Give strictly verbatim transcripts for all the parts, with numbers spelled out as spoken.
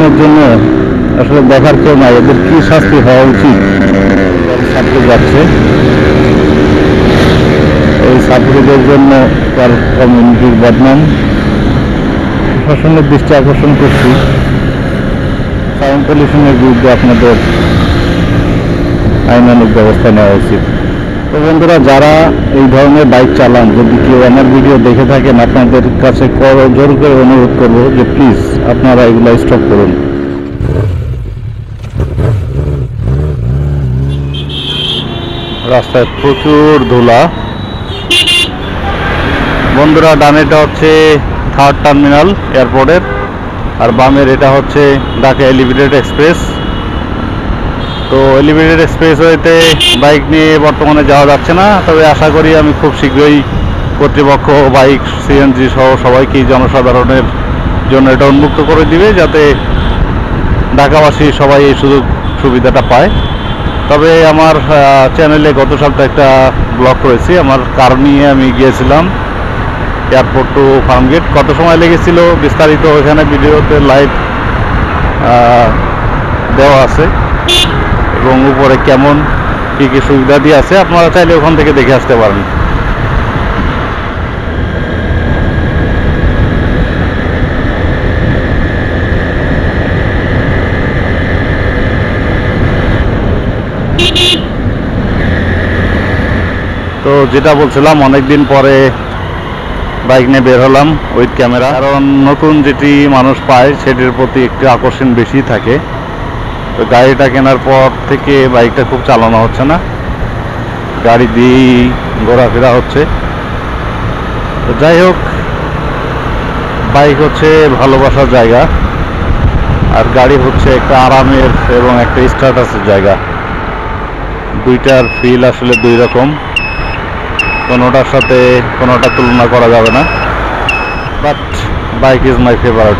পলিউশনের জন্য আসলে দেখার কেউ নাই, এদের কি শাস্তি হওয়া উচিত। ছাত্র যাচ্ছে, এই ছাত্রদের জন্য তার কমিউনিটির বদনাম। প্রশাসনের দৃষ্টি আকর্ষণ করছি, সাউন্ড পলিউশনের বিরুদ্ধে আপনাদের আইনানুগ ব্যবস্থা নেওয়া উচিত। তো বন্ধুরা, যারা এই ধরনের বাইক চালান, যদি কেউ আমার ভিডিও দেখে থাকেন, আপনাদের কাছে জোর করে অনুরোধ করব যে প্লিজ আপনারা এগুলো স্টপ করুন। রাস্তায় প্রচুর ধুলা। বন্ধুরা, ডানেটা হচ্ছে থার্ড টার্মিনাল এয়ারপোর্টের, আর বামের এটা হচ্ছে ঢাকা এলিভেটেড এক্সপ্রেস। তো এলিভেটেড এক্সপ্রেসওয়েতে বাইক নিয়ে বর্তমানে যাওয়া যাচ্ছে না, তবে আশা করি আমি খুব শীঘ্রই কর্তৃপক্ষ বাইক সিএনজি সহ সবাইকেই জনসাধারণের জন্য এটা উন্মুক্ত করে দিবে, যাতে ঢাকাবাসী সবাই এই সুযোগ সুবিধাটা পায়। তবে আমার চ্যানেলে গত সপ্তাহে একটা ব্লগ করেছি, আমার কার নিয়ে আমি গিয়েছিলাম এয়ারপোর্ট টু ফার্মগেট। কত সময় লেগেছিল বিস্তারিত ওইখানে ভিডিওতে লাইভ দেওয়া আছে, এবং উপরে কেমন কী কী সুবিধা দিয়ে আছে আপনারা চাইলে ওখান থেকে দেখে আসতে পারেন। তো যেটা বলছিলাম, অনেকদিন পরে বাইক নিয়ে বের হলাম উইথ ক্যামেরা, কারণ নতুন যেটি মানুষ পায় সেটির প্রতি একটু আকর্ষণ বেশি থাকে। তো গাড়িটা কেনার পর থেকে বাইকটা খুব চালানো হচ্ছে না, গাড়ি দিয়েই ঘোরাফেরা হচ্ছে। তো যাই হোক, বাইক হচ্ছে ভালোবাসার জায়গা, আর গাড়ি হচ্ছে একটা আরামের এবং একটা স্ট্যাটাসের জায়গা। দুইটার ফিল আসলে দুই রকম, কোনোটার সাথে কোনোটা তুলনা করা যাবে না। But bike is my favourite.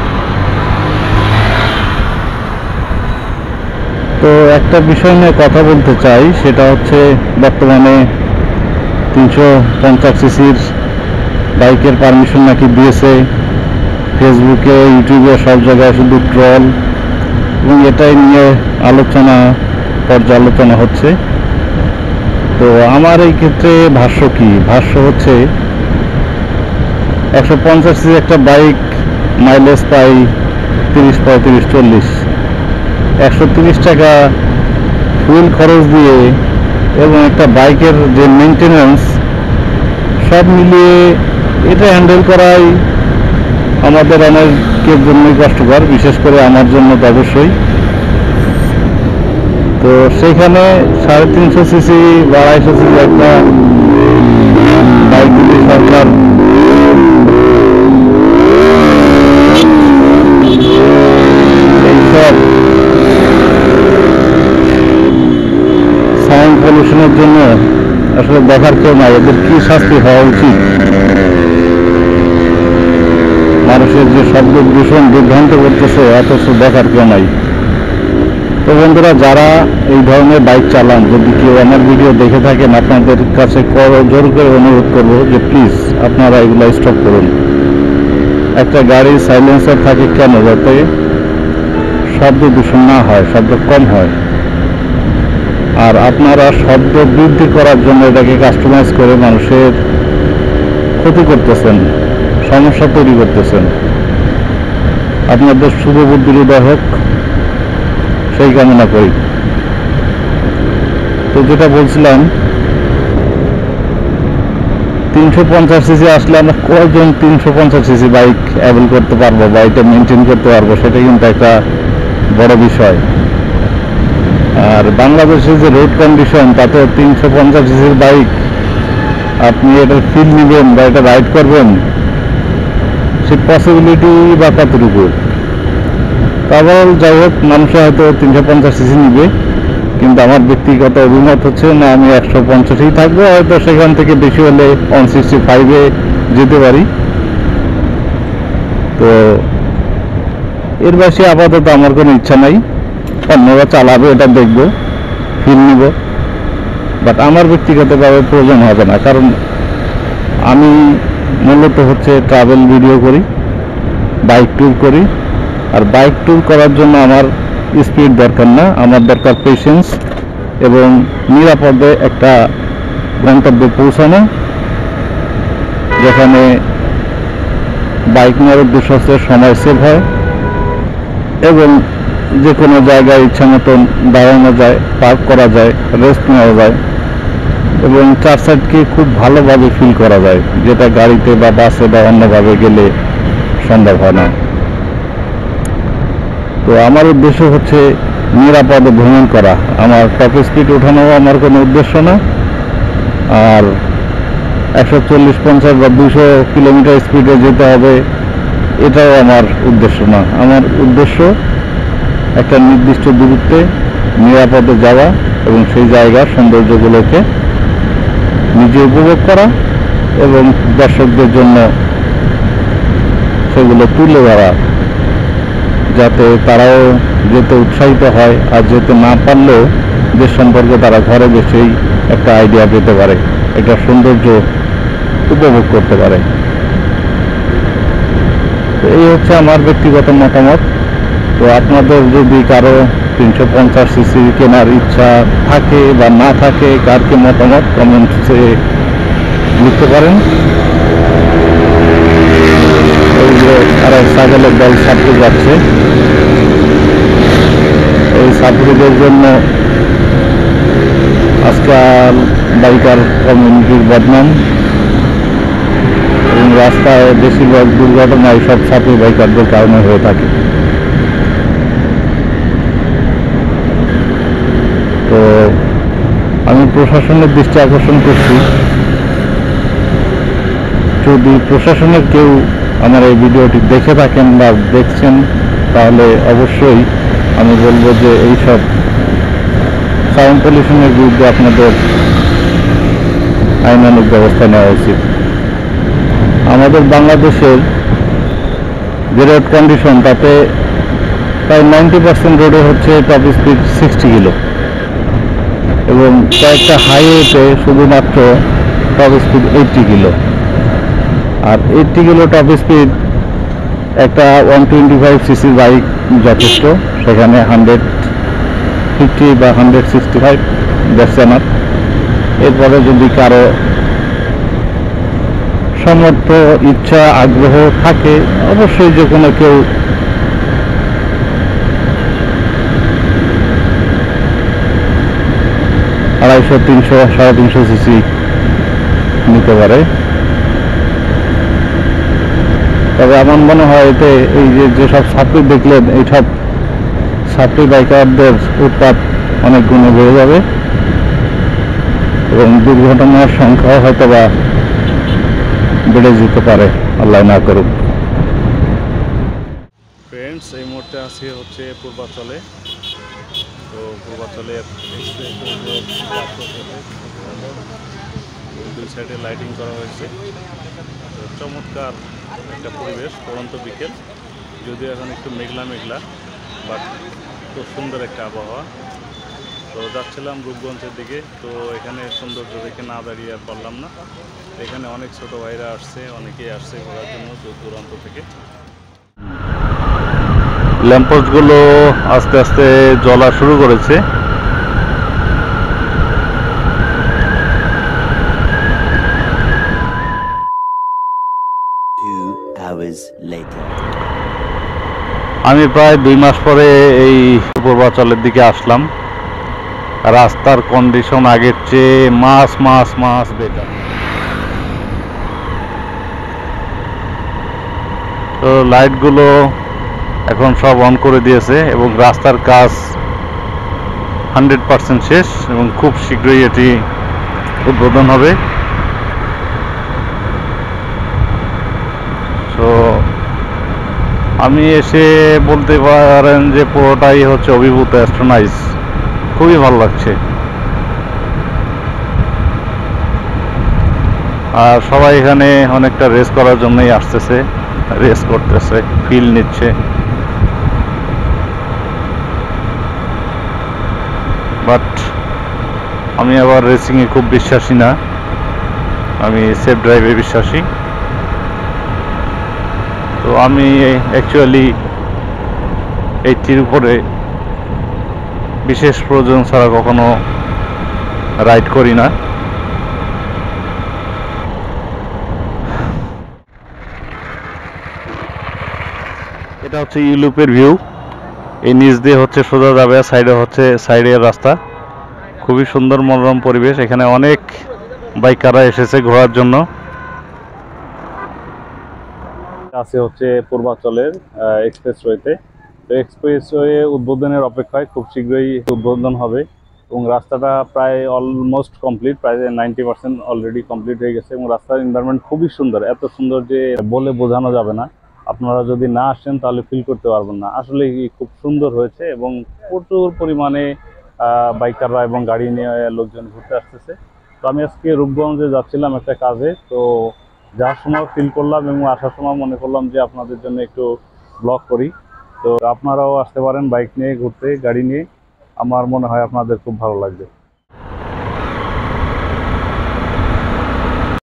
তো একটা বিষয় নিয়ে কথা বলতে চাই, সেটা হচ্ছে বর্তমানে তিনশো পঞ্চাশ সিসির বাইকের পারমিশন নাকি দিয়েছে। ফেসবুকে, ইউটিউবে সব জায়গায় শুধু ট্রল, এবং এটাই নিয়ে আলোচনা পর্যালোচনা হচ্ছে। তো আমার এই ক্ষেত্রে ভাষ্য কি? ভাষ্য হচ্ছে একশো পঞ্চাশ সিসি একটা বাইক মাইলেজ পাই তিরিশ পঁয়ত্রিশ চল্লিশ, একশো তিরিশ টাকা ফুয়েল খরচ দিয়ে এবং একটা বাইকের যে মেনটেন্যান্স, সব মিলিয়ে এটা হ্যান্ডেল করাই আমাদের অনেকের জন্যই কষ্টকর, বিশেষ করে আমার জন্য তো অবশ্যই। তো সেইখানে সাড়ে তিনশো সিসি বা আড়াইশো সিসি একটা বাইক যদি সরকার এইসব সাউন্ড পলিউশনের জন্য আসলে দেখার কেউ নাই, এদের কি শাস্তি হওয়া উচিত। মানুষের যে শব্দ দূষণ বিভ্রান্ত করতেছে, অথচ দেখার কেউ নাই। তো বন্ধুরা, যারা এই ধরনের বাইক চালান, যদি কেউ আমার ভিডিও দেখে থাকেন, আপনাদের কাছে জোর করে অনুরোধ করব যে প্লিজ আপনারা এগুলো স্টপ করুন। একটা গাড়ির সাইলেন্সার থাকে কেন? যাতে শব্দ দূষণ না হয়, শব্দ কম হয়। আর আপনারা শব্দ বৃদ্ধি করার জন্য এটাকে কাস্টমাইজ করে মানুষের ক্ষতি করতেছেন, সমস্যা তৈরি করতেছেন। আপনাদের শুভ বুদ্ধির উদয় হোক, সেই কামনা করি। তো যেটা বলছিলাম, তিনশো পঞ্চাশ সিসি আসলে আমরা কয়জন তিনশো পঞ্চাশ সিসি বাইক অ্যাভেল করতে পারবো বা এটা মেনটেন করতে পারবো, সেটা কিন্তু একটা বড় বিষয়। আর বাংলাদেশের যে রোড কন্ডিশন, তাতে তিনশো পঞ্চাশ সিসির বাইক আপনি এটার ফিল নেবেন বা এটা রাইড করবেন, সে পসিবিলিটি বা কতটুকু। তারপর যাই হোক, মানুষে হয়তো তিনশো পঞ্চাশ সিসি নিবে, কিন্তু আমার ব্যক্তিগত অভিমত হচ্ছে না, আমি একশো পঞ্চাশেই থাকবো, হয়তো সেখান থেকে বেশি হলে ওয়ান সিক্সটি ফাইভে যেতে পারি। তো এর বেশি আপাতত আমার কোনো ইচ্ছা নাই, অন্যরা চালাবে এটা দেখবো, ফিল নিব, বাট আমার ব্যক্তিগতভাবে প্রয়োজন হবে না। কারণ আমি মূলত হচ্ছে ট্রাভেল ভিডিও করি, বাইক ট্যুর করি, আর বাইক ট্যুর করার জন্য আমার স্পিড দরকার না, আমার দরকার পেশেন্স এবং নিরাপদে একটা গন্তব্যে পৌঁছানো, যেখানে বাইক নেওয়ার উদ্দেশ্য হচ্ছে সময় সেভ হয় এবং যে কোনো জায়গায় ইচ্ছা মতন দাঁড়ানো যায়, পার্ক করা যায়, রেস্ট নেওয়া যায় এবং চার সাইডকে খুব ভালোভাবে ফিল করা যায়, যেটা গাড়িতে বা বাসে বা অন্যভাবে গেলে সম্ভব হয় না। তো আমার উদ্দেশ্য হচ্ছে নিরাপদে ভ্রমণ করা। আমার টপ স্পিড ওঠানো আমার কোনো উদ্দেশ্য না, আর একশো চল্লিশ পঞ্চাশ বা দুশো কিলোমিটার স্পিডে যেতে হবে এটাও আমার উদ্দেশ্য না। আমার উদ্দেশ্য একটা নির্দিষ্ট দূরত্বে নিরাপদে যাওয়া এবং সেই জায়গার সৌন্দর্যগুলোকে নিজে উপভোগ করা এবং দর্শকদের জন্য সেগুলো তুলে ধরা, যাতে তারাও যেতে উৎসাহিত হয়, আর যেতে না পারলেও যে সম্পর্কে তারা ঘরে বসেই একটা আইডিয়া পেতে পারে, একটা সৌন্দর্য উপভোগ করতে পারে। তো এই হচ্ছে আমার ব্যক্তিগত মতামত। তো আপনাদের যদি কারো তিনশো পঞ্চাশ সিসি কেনার ইচ্ছা থাকে বা না থাকে, কার কি মতামত কমেন্টসে লিখতে পারেন। এই যে আর ছাগলের দল সাপুরি যাচ্ছে, এই সাপুরিদের জন্য আজকাল বাইকার কমিউনিটির বদনাম এবং রাস্তায় বেশিরভাগ দুর্ঘটনা এইসব সাপুরি বাইকারদের কারণে হয়ে থাকে। তো আমি প্রশাসনের দৃষ্টি আকর্ষণ করছি, যদি প্রশাসনের কেউ আমার এই ভিডিওটি দেখে থাকেন বা দেখছেন, তাহলে অবশ্যই আমি বলবো যে এইসব সাউন্ড পলিউশনের বিরুদ্ধে আপনাদের আইনানুগ ব্যবস্থা নেওয়া উচিত। আমাদের বাংলাদেশের যে রোড কন্ডিশন, তাতে প্রায় নাইনটি পার্সেন্ট রোডে হচ্ছে টপ স্পিড সিক্সটি কিলো এবং কয়েকটা হাইওয়েতে শুধুমাত্র টপ স্পিড এইটটি কিলো। আর এইটটি কিলো টপ স্পিড একটা one twenty five CC bike যথেষ্ট, সেখানে হান্ড্রেড ফিফটি বা hundred sixty five that's enough. এরপরে যদি কারো সামর্থ্য, ইচ্ছা, আগ্রহ থাকে, অবশ্যই যে কোনো কেউ আড়াইশো তিনশো সাড়ে তিনশো সিসি নিতে পারে। তবে আমার মনে হয় এতে এই যে যেসব সাপ্লি দেখলেন, এইসব সাপ্লি বাইকারদের উৎপাত অনেক গুণে বেড়ে যাবে এবং দুর্ঘটনার সংখ্যাও হয়তো বা বেড়ে যেতে পারে, আল্লাহ না করুক। ফ্রেন্ডস, এই মুহূর্তে আছি হচ্ছে পূর্বাচলে। তো পূর্বাচলের দুই সাইডে লাইটিং করা হয়েছে, তো চমৎকার একটা পরিবেশ, পড়ন্ত বিকেল, যদিও এখন একটু মেঘলা মেঘলা, বাট খুব সুন্দর একটা আবহাওয়া। তো যাচ্ছিলাম রূপগঞ্জের দিকে, তো এখানে সৌন্দর্য দেখে না দাঁড়িয়ে আর পারলাম না। এখানে অনেক ছোট ভাইরা আসছে, অনেকেই আসছে ঘোরার জন্য দূর দূরান্ত থেকে। ল্যাম্পপোস্টগুলো আস্তে আস্তে জ্বলা শুরু করেছে। আমি প্রায় দুই মাস পরে এই পূর্বাচলের দিকে আসলাম। রাস্তার কন্ডিশন আগের চেয়ে মাস মাস মাস বেটার। তো লাইটগুলো এখন সব অন করে দিয়েছে এবং রাস্তার কাজ হান্ড্রেড পার্সেন্ট শেষ এবং খুব শীঘ্রই এটি উদ্বোধন হবে। তো আমি এসে বলতে পারেন যে পুরোটাই হচ্ছে অভিভূত অ্যাস্ট্রোনাইজ, খুবই ভালো লাগছে। আর সবাই এখানে অনেকটা রেস করার জন্যই আসতেছে, রেস করতেছে, ফিল নিচ্ছে। বাট আমি আবার রেসিংয়ে খুব বিশ্বাসী না, আমি সেফ ড্রাইভে বিশ্বাসী। তো আমি অ্যাকচুয়ালি এইটির উপরে বিশেষ প্রয়োজন ছাড়া কখনো রাইড করি না। এটা হচ্ছে ইউলুপের ভিউ। এই নিচ দিয়ে হচ্ছে সোজা যাবে, সাইডে হচ্ছে সাইডের রাস্তা। খুবই সুন্দর মনোরম পরিবেশ। এখানে অনেক বাইকাররা এসেছে ঘোরার জন্য। আছে হচ্ছে পূর্বাঞ্চলের এক্সপ্রেসওয়েতে। তো এক্সপ্রেসওয়ে উদ্বোধনের অপেক্ষায়, খুব শীঘ্রই উদ্বোধন হবে এবং রাস্তাটা প্রায় অলমোস্ট কমপ্লিট, প্রায় নাইনটি পার্সেন্ট অলরেডি কমপ্লিট হয়ে গেছে এবং রাস্তার এনভায়রনমেন্ট খুবই সুন্দর, এত সুন্দর যে বলে বোঝানো যাবে না। আপনারা যদি না আসেন তাহলে ফিল করতে পারবেন না। আসলে খুব সুন্দর হয়েছে এবং প্রচুর পরিমাণে বাইকাররা এবং গাড়ি নিয়ে লোকজন ঘুরতে আসতেছে। তো আমি আজকে রূপগঞ্জে যাচ্ছিলাম একটা কাজে, তো যাওয়ার সময় ফিল করলাম এবং আসার সময় মনে করলাম যে আপনাদের জন্য একটু ব্লগ করি। তো আপনারাও আসতে পারেন বাইক নিয়ে ঘুরতে, গাড়ি নিয়ে। আমার মনে হয় আপনাদের খুব ভালো লাগবে।